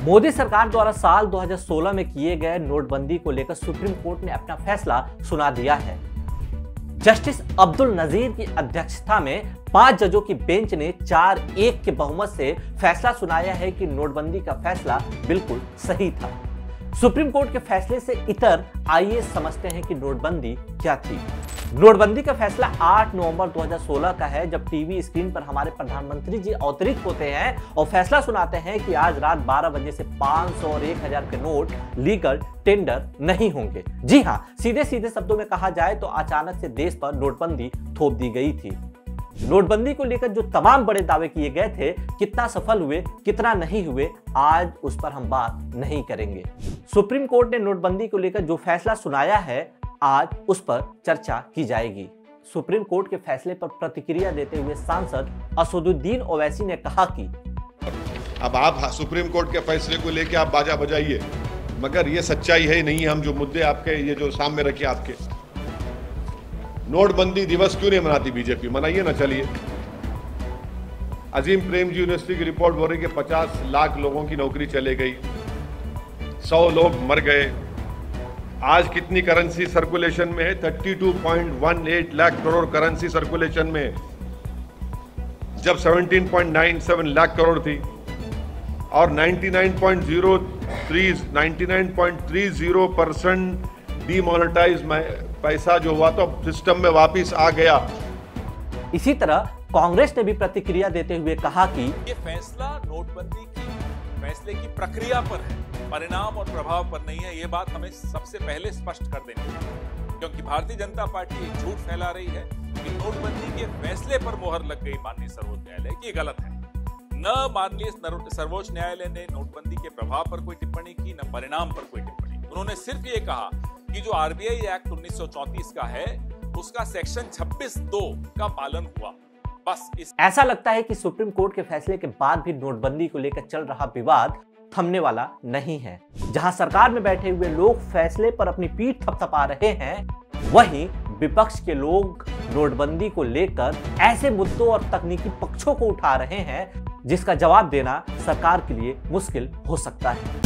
मोदी सरकार द्वारा साल 2016 में किए गए नोटबंदी को लेकर सुप्रीम कोर्ट ने अपना फैसला सुना दिया है। जस्टिस अब्दुल नजीर की अध्यक्षता में 5 जजों की बेंच ने 4-1 के बहुमत से फैसला सुनाया है कि नोटबंदी का फैसला बिल्कुल सही था। सुप्रीम कोर्ट के फैसले से इतर आइए समझते हैं कि नोटबंदी क्या थी। नोटबंदी का फैसला 8 नवंबर 2016 का है, जब टीवी स्क्रीन पर हमारे प्रधानमंत्री जी अवतरित होते हैं और फैसला सुनाते हैं कि आज रात 12 बजे से 500 और 1000 के नोट लीगल टेंडर नहीं होंगे। जी हां, सीधे सीधे शब्दों में कहा जाए तो अचानक से देश पर नोटबंदी थोप दी गई थी। नोटबंदी को लेकर जो तमाम बड़े दावे किए गए थे, कितना सफल हुए कितना नहीं हुए, आज उस पर हम बात नहीं करेंगे। सुप्रीम कोर्ट ने नोटबंदी को लेकर जो फैसला सुनाया है, आज उस पर चर्चा की जाएगी। सुप्रीम कोर्ट के फैसले पर प्रतिक्रिया देते हुए सांसद असदुद्दीन ओवैसी ने कहा कि अब आप सुप्रीम कोर्ट के फैसले को लेकर आप बाजा बजाइए, मगर ये सच्चाई है नहीं। हम जो मुद्दे आपके ये जो सामने रखे आपके, नोटबंदी दिवस क्यों नहीं मनाती बीजेपी? मनाइए ना। चलिए, अजीम प्रेमजी यूनिवर्सिटी की रिपोर्ट बोल रही है कि 50 लाख लोगों की नौकरी चले गई, 100 लोग मर गए। आज कितनी करेंसी सर्कुलेशन में है? 32.18 लाख करोड़ करेंसी सर्कुलेशन में, जब 17.97 लाख करोड़ थी। और 99.30% डीमोनेटाइज पैसा जो हुआ तो सिस्टम में वापस आ गया। इसी तरह कांग्रेस ने भी प्रतिक्रिया देते हुए कहा कि ये फैसला नोटबंदी की फैसले की प्रक्रिया पर है, परिणाम और प्रभाव पर नहीं है। ये बात हमें सबसे पहले स्पष्ट कर देनी है, क्योंकि भारतीय जनता पार्टी एक झूठ फैला रही है कि नोटबंदी के फैसले पर मोहर लग गई माननीय सर्वोच्च न्यायालय की। गलत है। न माननीय सर्वोच्च न्यायालय ने नोटबंदी के प्रभाव पर कोई टिप्पणी की, न परिणाम पर कोई टिप्पणी। उन्होंने सिर्फ ये कहा कि जो आरबीआई एक्ट 1934 का है, उसका सेक्शन 26(2) का पालन हुआ। बस ऐसा लगता है कि सुप्रीम कोर्ट के फैसले के बाद भी नोटबंदी को लेकर चल रहा विवाद थमने वाला नहीं है। जहां सरकार में बैठे हुए लोग फैसले पर अपनी पीठ थपथपा रहे हैं, वहीं विपक्ष के लोग नोटबंदी को लेकर ऐसे मुद्दों और तकनीकी पक्षों को उठा रहे हैं जिसका जवाब देना सरकार के लिए मुश्किल हो सकता है।